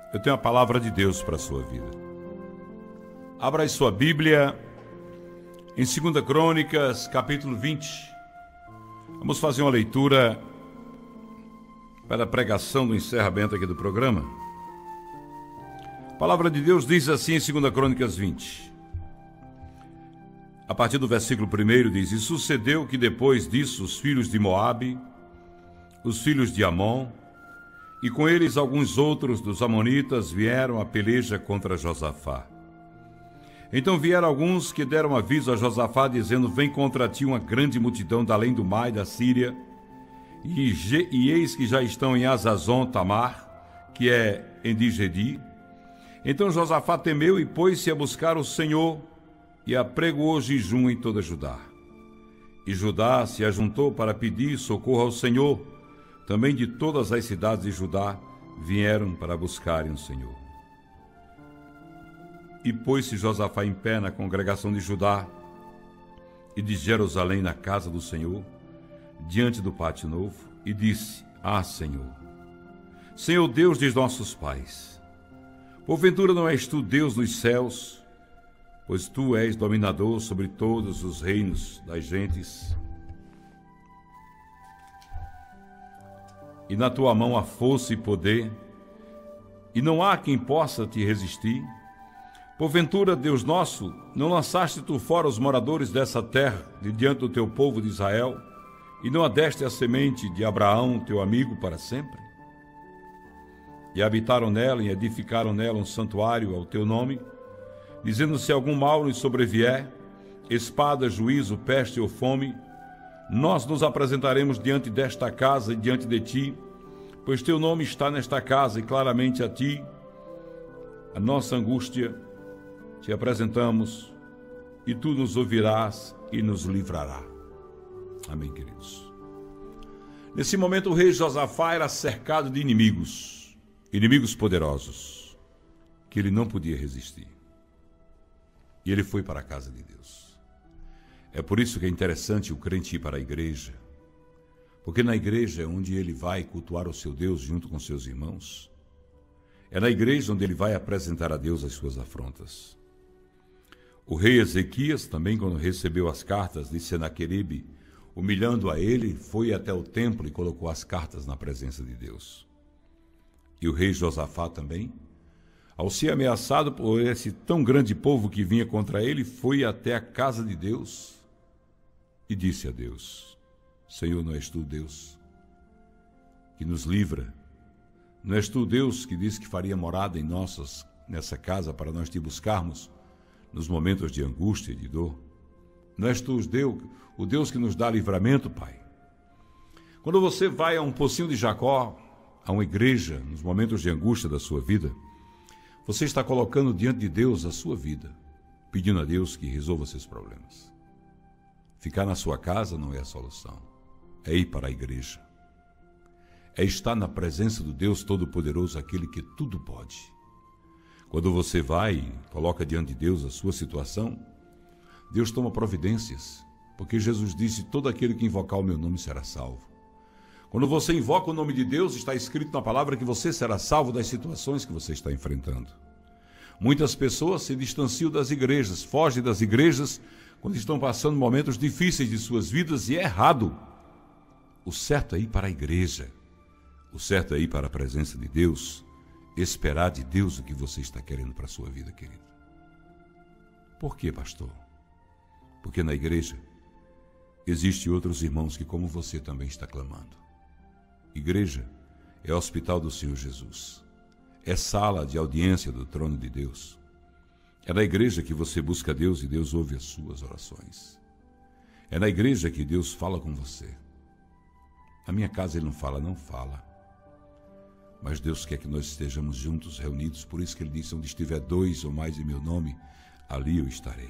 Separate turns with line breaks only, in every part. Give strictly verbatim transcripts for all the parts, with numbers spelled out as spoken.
eu tenho a palavra de Deus para a sua vida. Abra aí sua Bíblia em segunda Crônicas, capítulo vinte. Vamos fazer uma leitura para a pregação do encerramento aqui do programa. A palavra de Deus diz assim em segunda Crônicas vinte. A partir do versículo primeiro diz: E sucedeu que depois disso os filhos de Moabe, os filhos de Amon, e com eles alguns outros dos amonitas vieram à peleja contra Josafá. Então vieram alguns que deram aviso a Josafá, dizendo: Vem contra ti uma grande multidão da além do mar e da Síria, e, e eis que já estão em Azazon Tamar, que é em Digedi. Então Josafá temeu e pôs-se a buscar o Senhor, e apregoou jejum em toda Judá. E Judá se ajuntou para pedir socorro ao Senhor. Também de todas as cidades de Judá vieram para buscarem o Senhor. E pôs-se Josafá em pé na congregação de Judá e de Jerusalém na casa do Senhor, diante do pátio novo, e disse: Ah, Senhor, Senhor Deus de nossos pais, porventura não és tu Deus nos céus, pois tu és dominador sobre todos os reinos das gentes, e na tua mão há força e poder, e não há quem possa te resistir. Porventura, Deus nosso, não lançaste tu fora os moradores dessa terra, de diante do teu povo de Israel, e não adeste a semente de Abraão, teu amigo, para sempre? E habitaram nela e edificaram nela um santuário ao teu nome, dizendo: se algum mal nos sobrevier, espada, juízo, peste ou fome, nós nos apresentaremos diante desta casa e diante de ti, pois teu nome está nesta casa, e claramente a ti, a nossa angústia, te apresentamos, e tu nos ouvirás e nos livrará. Amém, queridos. Nesse momento o rei Josafá era cercado de inimigos, inimigos poderosos, que ele não podia resistir. E ele foi para a casa de Deus. É por isso que é interessante o crente ir para a igreja, porque na igreja é onde ele vai cultuar o seu Deus junto com seus irmãos. É na igreja onde ele vai apresentar a Deus as suas afrontas. O rei Ezequias também, quando recebeu as cartas de Senaqueribe, humilhando a ele, foi até o templo e colocou as cartas na presença de Deus. E o rei Josafá também, ao ser ameaçado por esse tão grande povo que vinha contra ele, foi até a casa de Deus e disse a Deus: Senhor, não és tu Deus que nos livra? Não és tu Deus que disse que faria morada em nossas, nessa casa para nós te buscarmos nos momentos de angústia e de dor? Não és tu Deus, o Deus que nos dá livramento, Pai? Quando você vai a um pocinho de Jacó, a uma igreja, nos momentos de angústia da sua vida, você está colocando diante de Deus a sua vida, pedindo a Deus que resolva seus problemas. Ficar na sua casa não é a solução. É ir para a igreja. É estar na presença do Deus Todo-Poderoso, aquele que tudo pode. Quando você vai e coloca diante de Deus a sua situação, Deus toma providências, porque Jesus disse: todo aquele que invocar o meu nome será salvo. Quando você invoca o nome de Deus, está escrito na palavra que você será salvo das situações que você está enfrentando. Muitas pessoas se distanciam das igrejas, fogem das igrejas quando estão passando momentos difíceis de suas vidas, e é errado. O certo é ir para a igreja. O certo é ir para a presença de Deus, esperar de Deus o que você está querendo para a sua vida, querido. Por quê, pastor? Porque na igreja existem outros irmãos que, como você, também está clamando. Igreja é hospital do Senhor Jesus. É sala de audiência do trono de Deus. É na igreja que você busca Deus e Deus ouve as suas orações. É na igreja que Deus fala com você. Na minha casa Ele não fala, não fala. Mas Deus quer que nós estejamos juntos, reunidos. Por isso que Ele disse: onde estiver dois ou mais em meu nome, ali eu estarei.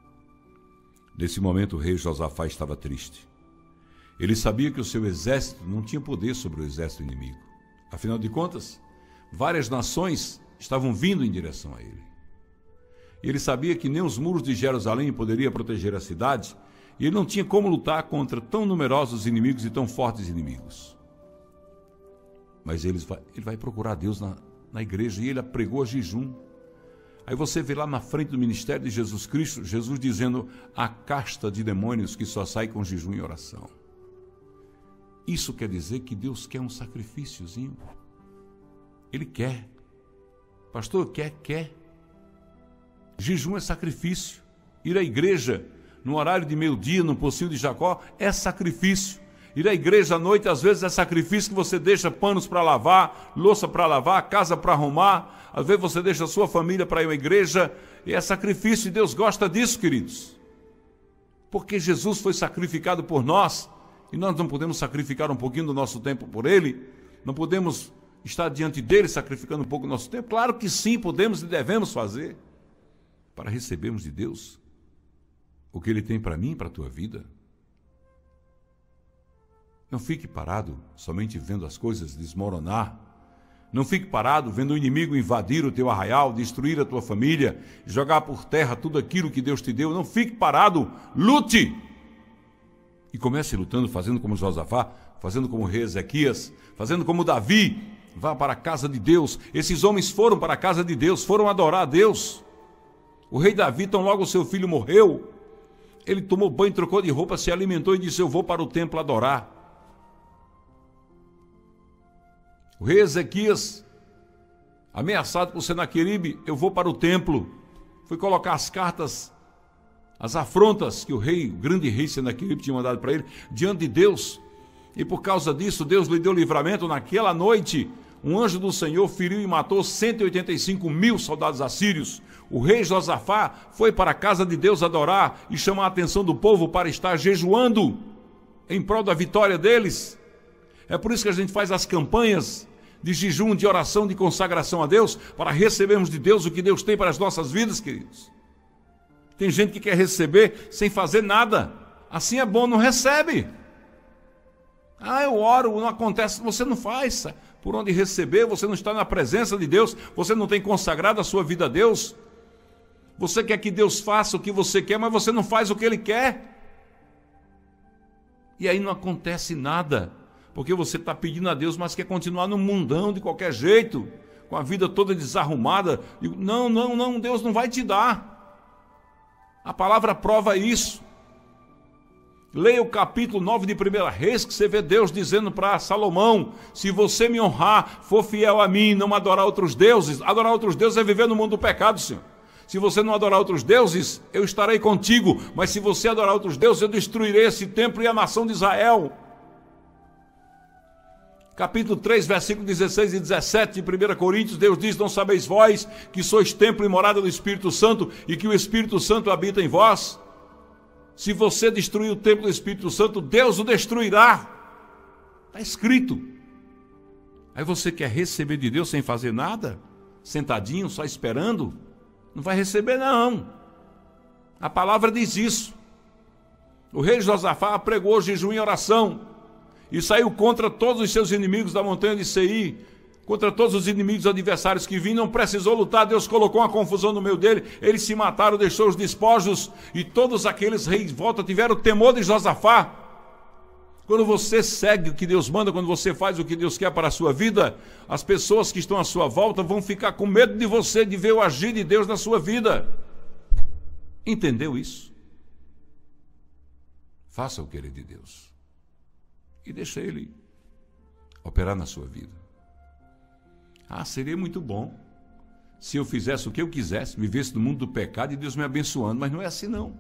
Nesse momento o rei Josafá estava triste. Ele sabia que o seu exército não tinha poder sobre o exército inimigo. Afinal de contas, várias nações estavam vindo em direção a ele. Ele sabia que nem os muros de Jerusalém poderiam proteger a cidade, e ele não tinha como lutar contra tão numerosos inimigos e tão fortes inimigos. Mas ele vai, ele vai procurar Deus na, na igreja, e ele pregou a jejum. Aí você vê lá na frente do ministério de Jesus Cristo, Jesus dizendo: a casta de demônios que só sai com jejum e oração. Isso quer dizer que Deus quer um sacrifíciozinho. Ele quer. Pastor, quer, quer. Jejum é sacrifício. Ir à igreja no horário de meio-dia, no pocinho de Jacó, é sacrifício. Ir à igreja à noite, às vezes, é sacrifício, que você deixa panos para lavar, louça para lavar, casa para arrumar. Às vezes você deixa a sua família para ir à igreja, e é sacrifício, e Deus gosta disso, queridos. Porque Jesus foi sacrificado por nós, e nós não podemos sacrificar um pouquinho do nosso tempo por Ele? Não podemos estar diante dEle sacrificando um pouco do nosso tempo? Claro que sim, podemos e devemos fazer, para recebermos de Deus o que Ele tem para mim e para a tua vida. Não fique parado somente vendo as coisas desmoronar. Não fique parado vendo o inimigo invadir o teu arraial, destruir a tua família, jogar por terra tudo aquilo que Deus te deu. Não fique parado, lute! E comece lutando, fazendo como Josafá, fazendo como o rei Ezequias, fazendo como Davi. Vá para a casa de Deus. Esses homens foram para a casa de Deus, foram adorar a Deus. O rei Davi, tão logo o seu filho morreu, ele tomou banho, trocou de roupa, se alimentou e disse: eu vou para o templo adorar. O rei Ezequias, ameaçado por Senaqueribe, eu vou para o templo. Foi colocar as cartas, as afrontas que o rei, o grande rei Senaqueribe tinha mandado para ele, diante de Deus. E por causa disso, Deus lhe deu livramento. Naquela noite, um anjo do Senhor feriu e matou cento e oitenta e cinco mil soldados assírios. O rei Josafá foi para a casa de Deus adorar e chamar a atenção do povo para estar jejuando em prol da vitória deles. É por isso que a gente faz as campanhas de jejum, de oração, de consagração a Deus, para recebermos de Deus o que Deus tem para as nossas vidas, queridos. Tem gente que quer receber sem fazer nada. Assim é bom, não recebe. Ah, eu oro, não acontece. Você não faz por onde receber, você não está na presença de Deus, você não tem consagrado a sua vida a Deus. Você quer que Deus faça o que você quer, mas você não faz o que Ele quer. E aí não acontece nada, porque você está pedindo a Deus, mas quer continuar no mundão de qualquer jeito, com a vida toda desarrumada. Não, não, não, Deus não vai te dar. A palavra prova isso. Leia o capítulo nove de primeira Reis, que você vê Deus dizendo para Salomão: se você me honrar, for fiel a mim, não adorar outros deuses. Adorar outros deuses é viver no mundo do pecado, Senhor. Se você não adorar outros deuses, eu estarei contigo. Mas se você adorar outros deuses, eu destruirei esse templo e a nação de Israel. Capítulo três, versículos dezesseis e dezessete de primeira Coríntios, Deus diz: não sabeis vós que sois templo e morada do Espírito Santo, e que o Espírito Santo habita em vós? Se você destruir o templo do Espírito Santo, Deus o destruirá. Está escrito. Aí você quer receber de Deus sem fazer nada? Sentadinho, só esperando? Não vai receber, não. A palavra diz isso. O rei Josafá pregou jejum e oração, e saiu contra todos os seus inimigos da montanha de Seir, contra todos os inimigos adversários que vinham. Não precisou lutar, Deus colocou uma confusão no meio dele, eles se mataram, deixou os despojos, e todos aqueles reis de volta tiveram temor de Josafá. Quando você segue o que Deus manda, quando você faz o que Deus quer para a sua vida, as pessoas que estão à sua volta vão ficar com medo de você, de ver o agir de Deus na sua vida. Entendeu isso? Faça o querer de Deus e deixa Ele operar na sua vida. Ah, seria muito bom se eu fizesse o que eu quisesse, vivesse no mundo do pecado e Deus me abençoando, mas não é assim não.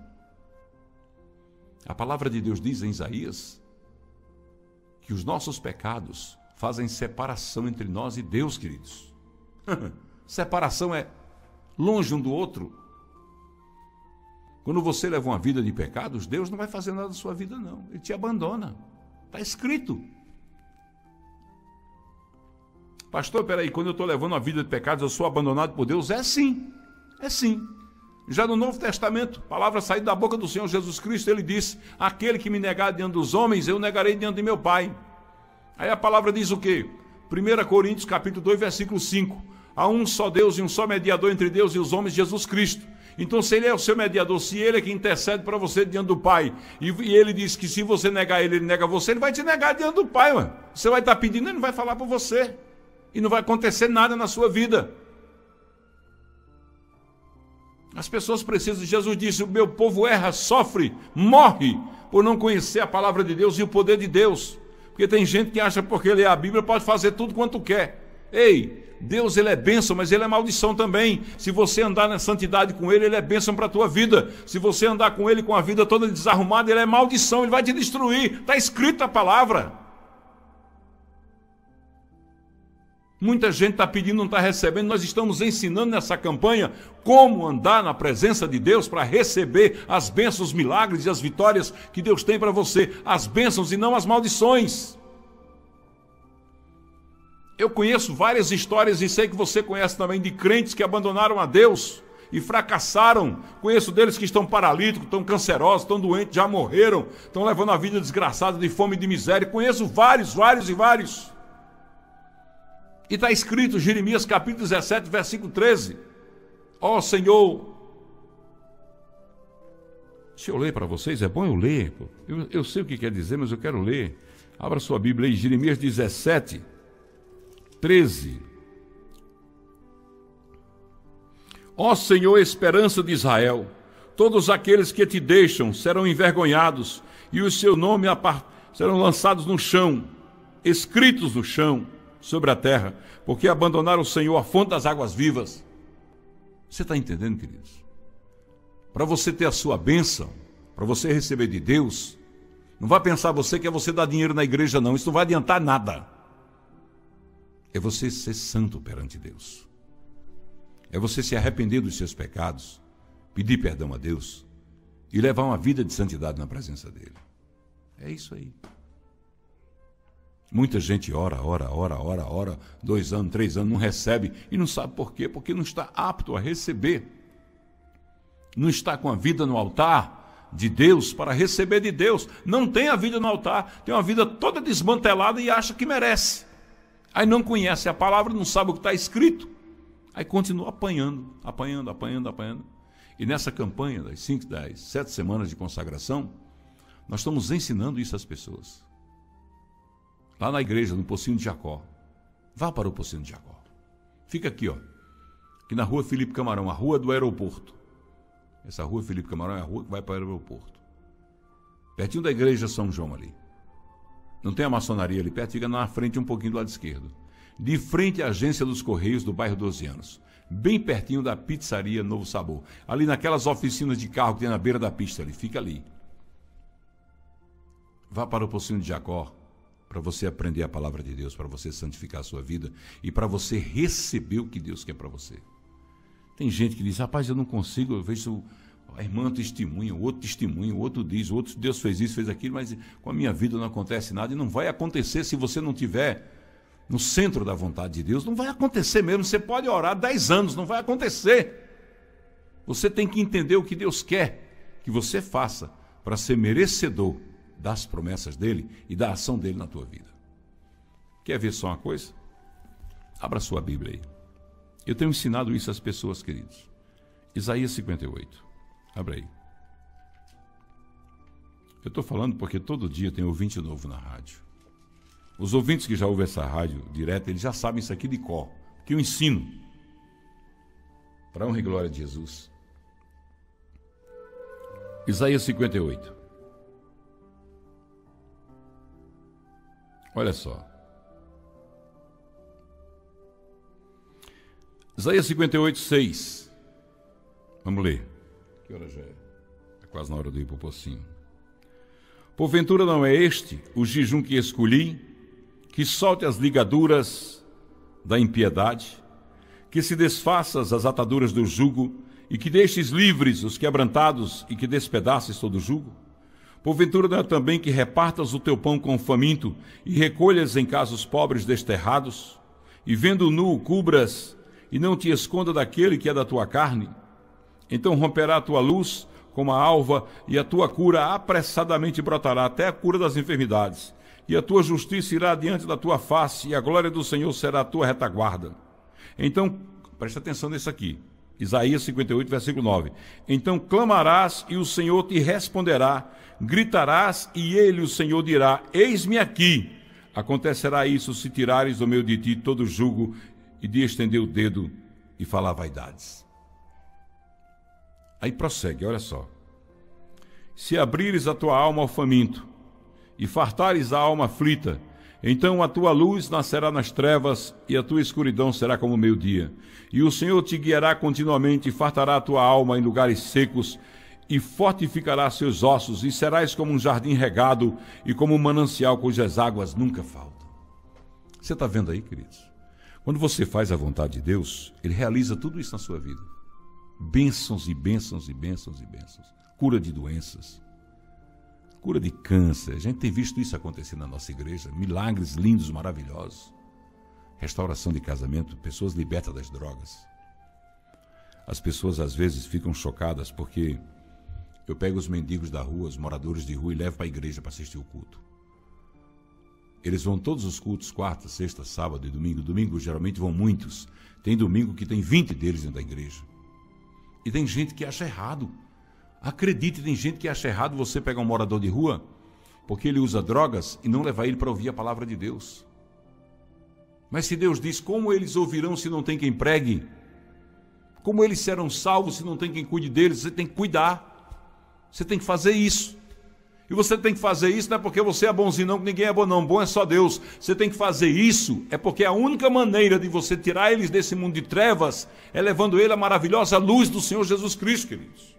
A palavra de Deus diz em Isaías que os nossos pecados fazem separação entre nós e Deus, queridos. Separação é longe um do outro. Quando você leva uma vida de pecados, Deus não vai fazer nada da sua vida, não. Ele te abandona. Está escrito. Pastor, peraí, quando eu estou levando uma vida de pecados, eu sou abandonado por Deus? É sim, é sim. Já no Novo Testamento, palavra saída da boca do Senhor Jesus Cristo, Ele disse: aquele que me negar diante dos homens, eu negarei diante de meu Pai. Aí a palavra diz o quê? primeira Coríntios, capítulo dois, versículo cinco. Há um só Deus e um só mediador entre Deus e os homens, Jesus Cristo. Então, se Ele é o seu mediador, se Ele é que intercede para você diante do Pai, e, e Ele diz que se você negar Ele, Ele nega você, Ele vai te negar diante do Pai, mano. Você vai estar pedindo, Ele não vai falar por você. e não vai acontecer nada na sua vida. As pessoas precisam, Jesus disse, o meu povo erra, sofre, morre, por não conhecer a palavra de Deus e o poder de Deus. Porque tem gente que acha porque lê a Bíblia pode fazer tudo quanto quer. Ei, Deus ele é bênção, mas ele é maldição também. Se você andar na santidade com ele, ele é bênção para a tua vida. Se você andar com ele com a vida toda desarrumada, ele é maldição, ele vai te destruir. Está escrito a palavra. Muita gente está pedindo, não está recebendo. Nós estamos ensinando nessa campanha como andar na presença de Deus para receber as bênçãos, os milagres e as vitórias que Deus tem para você. As bênçãos e não as maldições. Eu conheço várias histórias e sei que você conhece também de crentes que abandonaram a Deus e fracassaram. Conheço deles que estão paralíticos, estão cancerosos, estão doentes, já morreram, estão levando a vida desgraçada de fome e de miséria. Conheço vários, vários e vários. E está escrito, Jeremias capítulo dezessete, versículo treze. Ó Senhor, se eu ler para vocês, é bom eu ler. Eu, eu sei o que quer dizer, mas eu quero ler. Abra sua Bíblia aí, Jeremias dezessete, treze. Ó Senhor, esperança de Israel, todos aqueles que te deixam serão envergonhados, e o seu nome serão lançados no chão, escritos no chão, sobre a terra, porque abandonaram o Senhor, a fonte das águas vivas. Você está entendendo, queridos? Para você ter a sua bênção, para você receber de Deus, não vai pensar você que é você dar dinheiro na igreja, não. Isso não vai adiantar nada. É você ser santo perante Deus. É você se arrepender dos seus pecados, pedir perdão a Deus e levar uma vida de santidade na presença dele. É isso aí. Muita gente ora, ora, ora, ora, ora, dois anos, três anos, não recebe e não sabe por quê, porque não está apto a receber. Não está com a vida no altar de Deus para receber de Deus. Não tem a vida no altar, tem uma vida toda desmantelada e acha que merece. Aí não conhece a palavra, não sabe o que está escrito. Aí continua apanhando, apanhando, apanhando, apanhando. E nessa campanha das cinco, das sete semanas de consagração, nós estamos ensinando isso às pessoas. Lá na igreja, no Pocinho de Jacó. Vá para o Pocinho de Jacó. Fica aqui, ó. Aqui na rua Felipe Camarão, a rua do aeroporto. Essa rua Felipe Camarão é a rua que vai para o aeroporto. Pertinho da igreja São João ali. Não tem a maçonaria ali perto, fica na frente um pouquinho do lado esquerdo. De frente à agência dos Correios do bairro doze anos. Bem pertinho da pizzaria Novo Sabor. Ali naquelas oficinas de carro que tem na beira da pista ali. Fica ali. Vá para o Pocinho de Jacó. Para você aprender a palavra de Deus, para você santificar a sua vida e para você receber o que Deus quer para você. Tem gente que diz, rapaz, eu não consigo, eu vejo a irmã testemunha, o outro testemunha, o outro diz, o outro, Deus fez isso, fez aquilo, mas com a minha vida não acontece nada. E não vai acontecer se você não tiver no centro da vontade de Deus, não vai acontecer mesmo. Você pode orar dez anos, não vai acontecer. Você tem que entender o que Deus quer que você faça para ser merecedor das promessas dele e da ação dele na tua vida. Quer ver só uma coisa? Abra sua Bíblia aí. Eu tenho ensinado isso às pessoas, queridos. Isaías cinquenta e oito. Abra aí. Eu estou falando porque todo dia tem ouvinte novo na rádio. Os ouvintes que já ouvem essa rádio direto, eles já sabem isso aqui de cor, que eu ensino. Para a honra e glória de Jesus. Isaías cinquenta e oito. Olha só. Isaías cinquenta e oito, seis. Vamos ler. Que hora já é? É quase na hora do ir para o pocinho. Porventura não é este o jejum que escolhi, que solte as ligaduras da impiedade, que se desfaças as ataduras do jugo, e que deixes livres os quebrantados, e que despedaces todo o jugo? Porventura não é também que repartas o teu pão com o faminto, e recolhas em casa os pobres desterrados, e vendo nu cubras, e não te esconda daquele que é da tua carne? Então romperá a tua luz como a alva, e a tua cura apressadamente brotará, até a cura das enfermidades. E a tua justiça irá diante da tua face, e a glória do Senhor será a tua retaguarda. Então, presta atenção nisso aqui. Isaías cinquenta e oito, versículo nove. Então clamarás, e o Senhor te responderá, gritarás, e ele, o Senhor, dirá, eis-me aqui. Acontecerá isso se tirares do meio de ti todo jugo e de estender o dedo e falar vaidades. Aí prossegue, olha só. Se abrires a tua alma ao faminto e fartares a alma aflita, então a tua luz nascerá nas trevas e a tua escuridão será como o meio-dia. E o Senhor te guiará continuamente e fartará a tua alma em lugares secos e fortificará seus ossos, e serás como um jardim regado e como um manancial cujas águas nunca faltam. Você está vendo aí, queridos? Quando você faz a vontade de Deus, Ele realiza tudo isso na sua vida. Bênçãos e bênçãos e bênçãos e bênçãos. Cura de doenças. Cura de câncer. A gente tem visto isso acontecer na nossa igreja. Milagres lindos, maravilhosos. Restauração de casamento. Pessoas libertas das drogas. As pessoas às vezes ficam chocadas porque eu pego os mendigos da rua, os moradores de rua, e levo para a igreja para assistir o culto. Eles vão todos os cultos, quarta, sexta, sábado e domingo. Domingo geralmente vão muitos. Tem domingo que tem vinte deles dentro da igreja. E tem gente que acha errado. Acredite, tem gente que acha errado você pegar um morador de rua porque ele usa drogas e não levar ele para ouvir a palavra de Deus. Mas se Deus diz, como eles ouvirão se não tem quem pregue? Como eles serão salvos se não tem quem cuide deles? Você tem que cuidar. Você tem que fazer isso. E você tem que fazer isso não é porque você é bonzinho não, que ninguém é bom não. Bom é só Deus. Você tem que fazer isso é porque a única maneira de você tirar eles desse mundo de trevas é levando ele à maravilhosa luz do Senhor Jesus Cristo, queridos.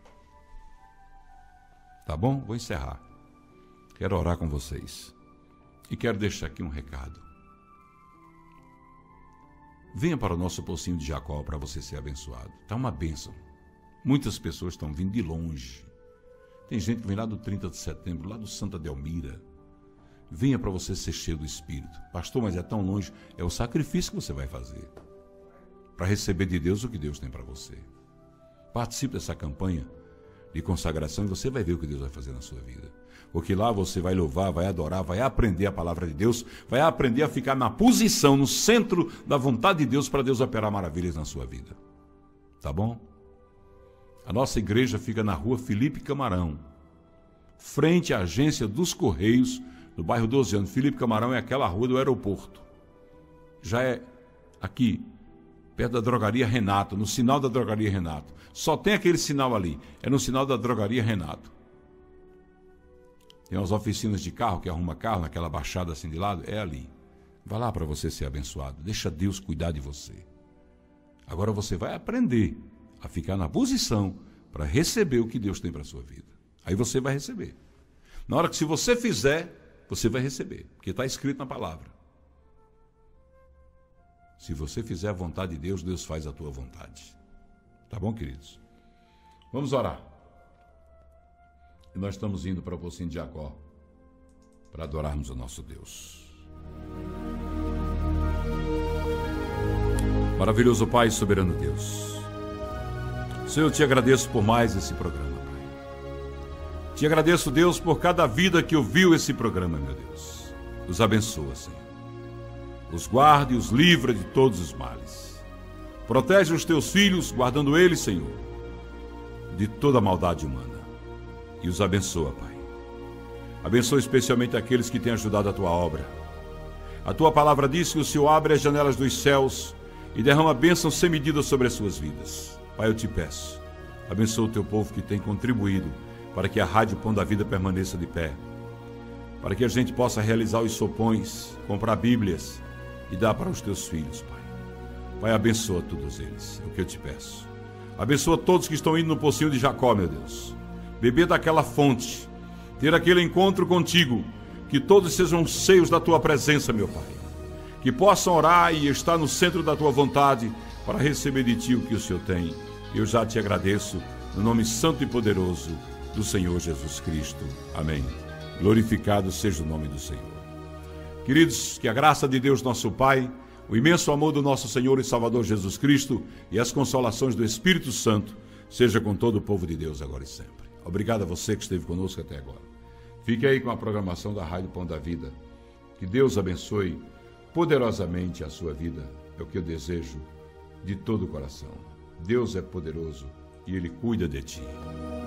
Tá bom? Vou encerrar. Quero orar com vocês. E quero deixar aqui um recado. Venha para o nosso pocinho de Jacó para você ser abençoado. Está uma bênção. Muitas pessoas estão vindo de longe. Tem gente que vem lá do trinta de setembro, lá do Santa Delmira. Venha para você ser cheio do Espírito. Pastor, mas é tão longe. É o sacrifício que você vai fazer para receber de Deus o que Deus tem para você. Participe dessa campanha de consagração e você vai ver o que Deus vai fazer na sua vida. Porque lá você vai louvar, vai adorar, vai aprender a palavra de Deus, vai aprender a ficar na posição, no centro da vontade de Deus para Deus operar maravilhas na sua vida. Tá bom? A nossa igreja fica na rua Felipe Camarão, frente à agência dos Correios, no bairro doze anos. Felipe Camarão é aquela rua do aeroporto. Já é aqui, perto da drogaria Renato, no sinal da drogaria Renato. Só tem aquele sinal ali, é no sinal da drogaria Renato. Tem umas oficinas de carro, que arruma carro, naquela baixada assim de lado, é ali. Vai lá para você ser abençoado, deixa Deus cuidar de você. Agora você vai aprender a ficar na posição para receber o que Deus tem para a sua vida. Aí você vai receber. Na hora que se você fizer, você vai receber, porque está escrito na palavra. Se você fizer a vontade de Deus, Deus faz a tua vontade. Tá bom, queridos? Vamos orar. E nós estamos indo para o pocinho de Jacó para adorarmos o nosso Deus. Maravilhoso Pai, soberano Deus. Senhor, eu te agradeço por mais esse programa, Pai. Te agradeço, Deus, por cada vida que ouviu esse programa, meu Deus. Os abençoa, Senhor. Os guarde e os livra de todos os males. Protege os teus filhos, guardando eles, Senhor, de toda a maldade humana. E os abençoa, Pai. Abençoa especialmente aqueles que têm ajudado a tua obra. A tua palavra diz que o Senhor abre as janelas dos céus e derrama bênçãos sem medida sobre as suas vidas. Pai, eu te peço, abençoa o teu povo que tem contribuído para que a Rádio Pão da Vida permaneça de pé, para que a gente possa realizar os sopões, comprar bíblias e dar para os teus filhos, Pai. Pai, abençoa todos eles, é o que eu te peço. Abençoa todos que estão indo no pocinho de Jacó, meu Deus. Beber daquela fonte, ter aquele encontro contigo, que todos sejam cheios da tua presença, meu Pai. Que possam orar e estar no centro da tua vontade para receber de ti o que o Senhor tem. Eu já te agradeço, no nome santo e poderoso do Senhor Jesus Cristo. Amém. Glorificado seja o nome do Senhor. Queridos, que a graça de Deus nosso Pai, o imenso amor do nosso Senhor e Salvador Jesus Cristo e as consolações do Espírito Santo seja com todo o povo de Deus agora e sempre. Obrigado a você que esteve conosco até agora. Fique aí com a programação da Rádio Pão da Vida. Que Deus abençoe poderosamente a sua vida. É o que eu desejo de todo o coração. Deus é poderoso e Ele cuida de ti.